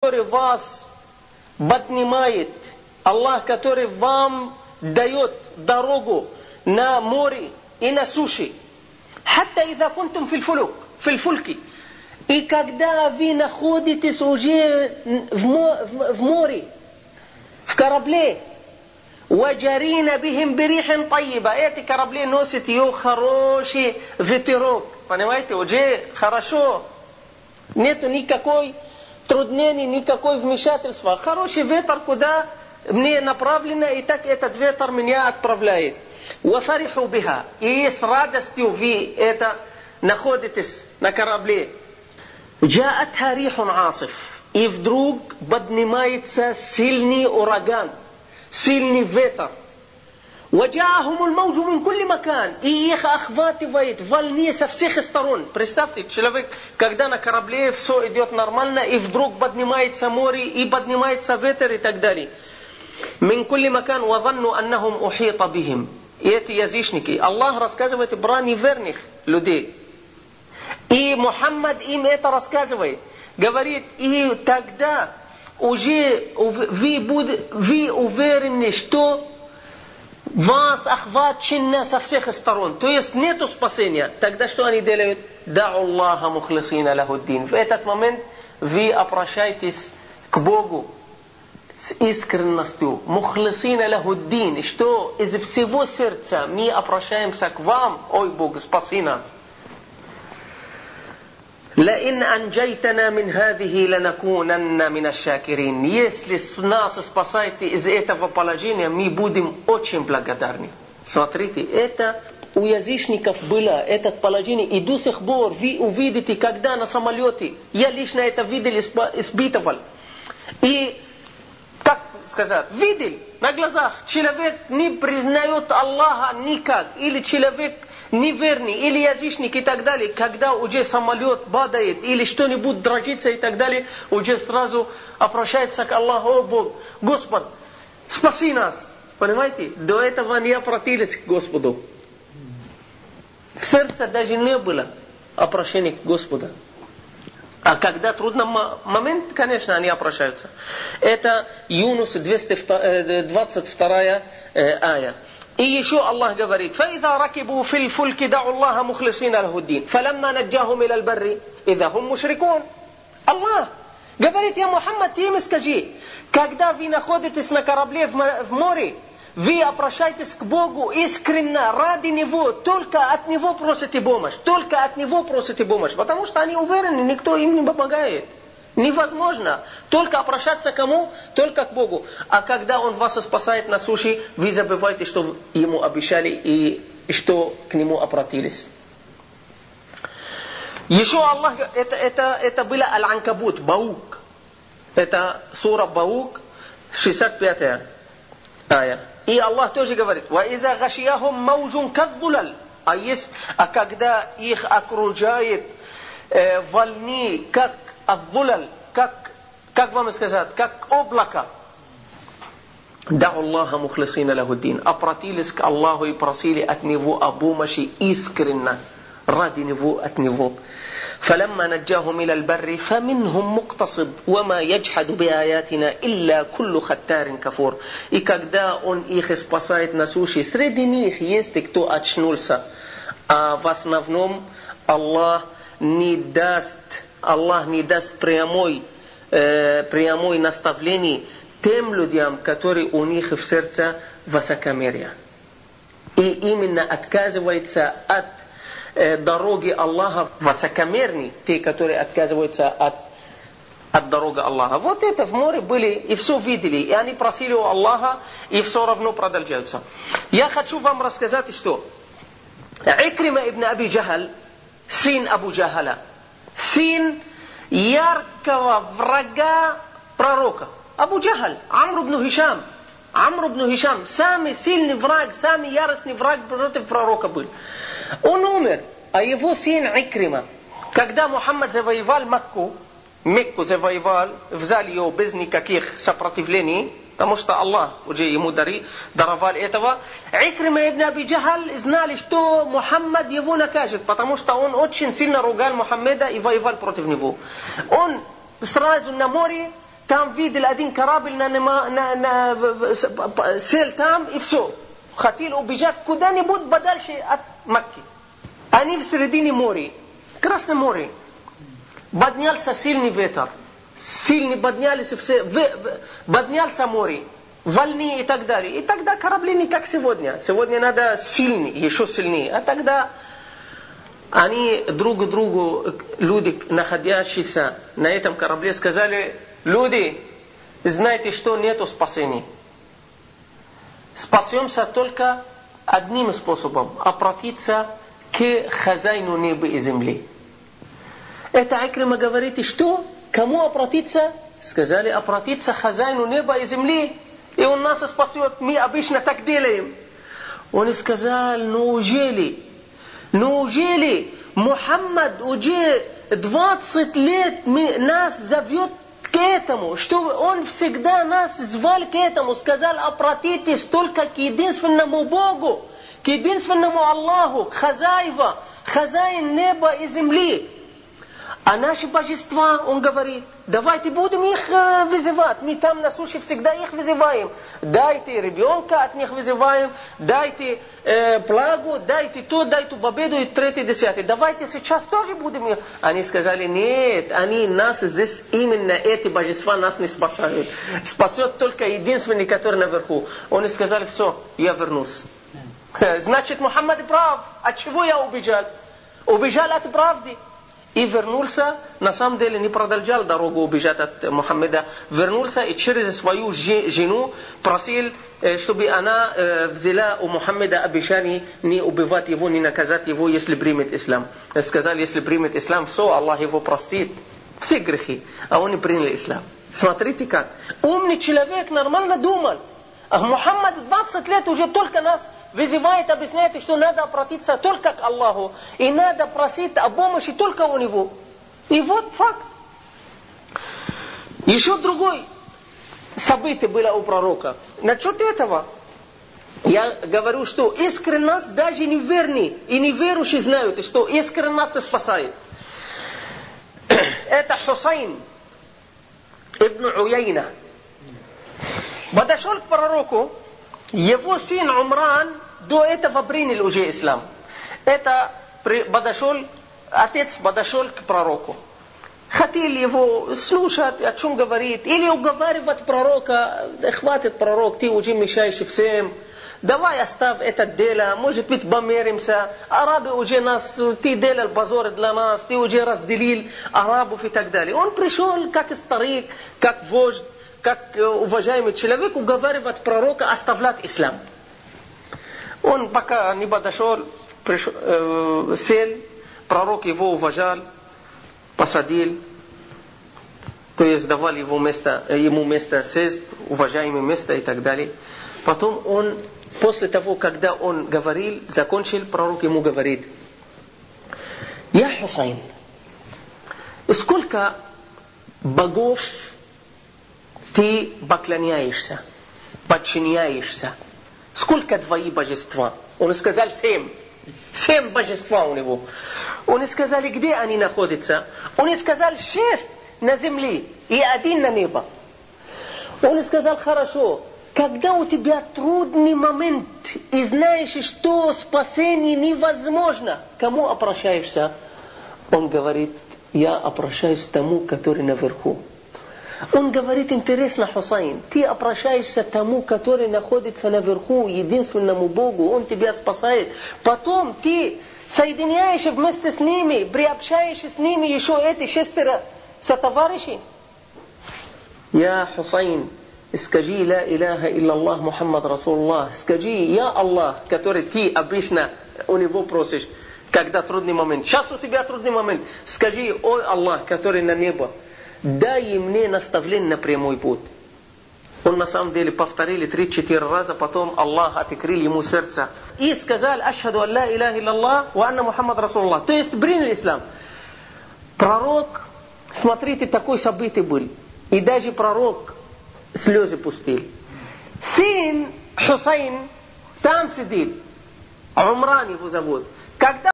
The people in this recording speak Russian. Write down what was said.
который вас поднимает, Аллах, который вам дает дорогу на море и на суше. Хатта иза кунтум фил фульки. И когда вы находитесь уже в море, в корабле, وَجَرِينَ بِهِمْ بِرِيحٍ طَيِّبَةٍ, эти корабли носят ее хороший ветерок. Понимаете, уже хорошо. Нету никакой труднений, никакой вмешательства. Хороший ветер, куда мне направлено, и так этот ветер меня отправляет. وَفَرِحُوا بِهَا. И с радостью вы это находитесь на корабле. جَاءَتْهَا رِيحٌ عَاصِفٌ. И вдруг поднимается сильный ураган, сильный ветер. وَجَاءَهُمُ الْمَوْجُ مِنْ كُلِّ مَكَانٍ. И их охватывает волны со всех сторон. Представьте, человек, когда на корабле все идет нормально, и вдруг поднимается море, и поднимается ветер и так далее. مِنْ كُلِّ مَكَانٍ وَظَنُّوا أَنَّهُمْ أُحِيطَ بِهِمْ. И эти язычники, Аллах рассказывает про неверных людей. И Мухаммад им это рассказывает. Говорит, и тогда уже вы уверены, что вас охвачено со всех сторон. То есть нету спасения. Тогда что они делают? Дa'у Аллаха мухлисина лахуддин. В этот момент вы обращаетесь к Богу с искренностью. Мухлисина лахуддин. Что из всего сердца мы обращаемся к вам. Ой Бог, спаси нас. لَإِنْ أَنْجَيْتَنَا مِنْ هَذِهِ لَنَكُونَنَّ مِنَ الشَّاكِرِينَ. Если нас спасаете из этого положения, мы будем очень благодарны. Смотрите, это у язычников было, это положение, и до сих пор вы увидите, когда на самолете, я лично это видел, испытывал. И, как сказать, видел на глазах, человек не признает Аллаха никак, или человек неверный, или язычник и так далее, когда уже самолет падает, или что-нибудь дрожится и так далее, уже сразу обращается к Аллаху: о Бог, Господь, спаси нас. Понимаете? До этого не обратились к Господу. В сердце даже не было обращения к Господу. А когда трудный момент, конечно, они обращаются. Это Юнус 22 ая. И еще Аллах говорит: فَإِذَا رَكِبُوا فِي الْفُلْكِ دَعُوا اللَّهَ مُخْلِصِينَ لَهُ الدِّينَ فَلَمَّا نَجَّاهُمْ إِلَى الْبَرِّ إِذَا هُمْ مُشْرِكُونَ. Аллах говорит: я Мухаммад, ты им скажи, когда вы находитесь на корабле в море, вы обращаетесь к Богу искренне, ради Него, только от Него просите помощь, только от Него просите помощь, потому что они уверены, никто им не помогает. Невозможно. Только обращаться к кому? Только к Богу. А когда Он вас спасает на суше, вы забываете, что Ему обещали и что к Нему обратились. Еще Аллах, это было Аль-Анкабут, Баук. Это сура Баук, 65 ая. И Аллах тоже говорит: وَإِذَا غَشِيَهُمْ مَوْجٌ كَالظُّلَلِ. А когда их окружает волны, как الظلل, как вам сказать, как облако. دعوا الله مخلصين له الدين. Обратились к Аллаху и просили от Него о помощи искренне, ради Него, от Него. فلما نجاهم إلى البر فمنهم مقتصد وما يجحد بآياتنا إلا كل ختار كفور. И когда Он их спасает на суше, среди них есть кто очнулся. А в основном Аллах не даст прямой наставление тем людям, которые у них в сердце высокомерие. И именно отказывается от дороги Аллаха высокомерные, те, которые отказываются от дороги Аллаха. Вот это в море были и все видели, и они просили у Аллаха, и все равно продолжаются. Я хочу вам рассказать, что Икрима ибн Аби Джахаль, сын Абу Джахаля, сын яркого врага пророка. Абу Джахаль, Амр ибн Хишам, самый сильный враг, самый яростный враг против пророка был. Он умер, а его сын Икрима, когда Мухаммад завоевал Мекку завоевал, взял ее без никаких сопротивлений, потому что Аллах уже ему даровал этого. Икрима ибн Аби Джахаль знали, что Мухаммад его накажет, потому что он очень сильно ругал Мухаммада и воевал против него. Он сразу на море там видел один корабль, сел там и все. Хотел убежать куда-нибудь подальше от Мекки. Они в середине моря, Красное море. Поднялся сильный ветер. Сильный поднялся море. Волны и так далее. И тогда корабли не как сегодня. Сегодня надо сильный, еще сильнее. А тогда они друг другу, люди, находящиеся на этом корабле, сказали: люди, знаете, что нету спасения. Спасемся только одним способом: обратиться к хозяину неба и земли. Это Икрима говорит, что? Кому обратиться? Сказали: обратиться к хозяину неба и земли, и он нас спасет. Мы обычно так делаем. Он сказал: неужели Мухаммад уже 20 лет нас зовет к этому, что он всегда нас звал к этому, сказал: обратитесь только к единственному Богу, к единственному Аллаху, к хозяин неба и земли. А наши божества, он говорит, давайте будем их вызывать. Мы там на суше всегда их вызываем. Дайте ребенка, от них вызываем. Дайте плагу, дайте то, дайте победу и 3-10. Давайте сейчас тоже будем их. Они сказали: нет, они нас здесь, именно эти божества нас не спасают. Спасет только единственный, который наверху. Они сказали: все, я вернусь. Значит, Мухаммад прав. От чего я убежал? Убежал от правды. И вернулся, на самом деле не продолжал дорогу убежать от Мухаммеда, вернулся и через свою жену просил, чтобы она взяла у Мухаммеда обещание не убивать его, не наказать его, если примет ислам. Сказали: если примет ислам, все, Аллах его простит, все грехи. А он не принял ислам. Смотрите как. Умный человек нормально думал. А Мухаммад 20 лет уже только нас вызывает, объясняет, что надо обратиться только к Аллаху. И надо просить о помощи только у Него. И вот факт. Еще другое событие было у пророка. Насчет этого я говорю, что искренность даже неверные и неверующие знают, что искренность спасает. Это Хусайн ибн Уяйна. Подошел к пророку. Его сын Умран до этого принял уже ислам. Это отец подошел к пророку. Хотел его слушать, о чем говорит, или уговаривать пророка: хватит, пророк, ты уже мешаешь всем, давай оставь это дело, может быть помиримся, арабы уже нас, ты делал позор для нас, ты уже разделил арабов и так далее. Он пришел как старик, как вождь, как уважаемый человек, уговаривать пророка оставлять ислам. Он пока не подошел, сел, пророк его уважал, посадил, то есть давал ему место сесть, уважаемое место и так далее. Потом он, после того, когда он говорил, закончил, пророк ему говорит: я Хусайн, сколько богов ты поклоняешься, подчиняешься? Сколько твои божества? Он сказал 7. 7 божества у него. Он сказали, где они находятся? Он сказал 6 на земле и 1 на небо. Он сказал: хорошо, когда у тебя трудный момент и знаешь, что спасение невозможно, кому обращаешься? Он говорит: я обращаюсь к тому, который наверху. Он говорит: интересно, Хусайн, ты обращаешься к тому, который находится наверху, единственному Богу, он тебя спасает. Потом ты соединяешь вместе с ними, приобщаешься с ними еще эти 6 сотоварищей. Я Хусайн, скажи ла иляха илляллах Мухаммад Расулуллах. Скажи: я Аллах, который ты обычно у него просишь, когда трудный момент. Сейчас у тебя трудный момент. Скажи: о Аллах, который на небо, дай мне наставление на прямой путь. Он на самом деле повторили 3-4 раза, потом Аллах открыл ему сердце. И сказал: ашхаду ан ла иляха илляллах ва анна Мухаммад Расулуллах. То есть принял ислам. Пророк, смотрите, такое событие было. И даже пророк слезы пустил. Сын Хусайн там сидит. Умран его зовут. Когда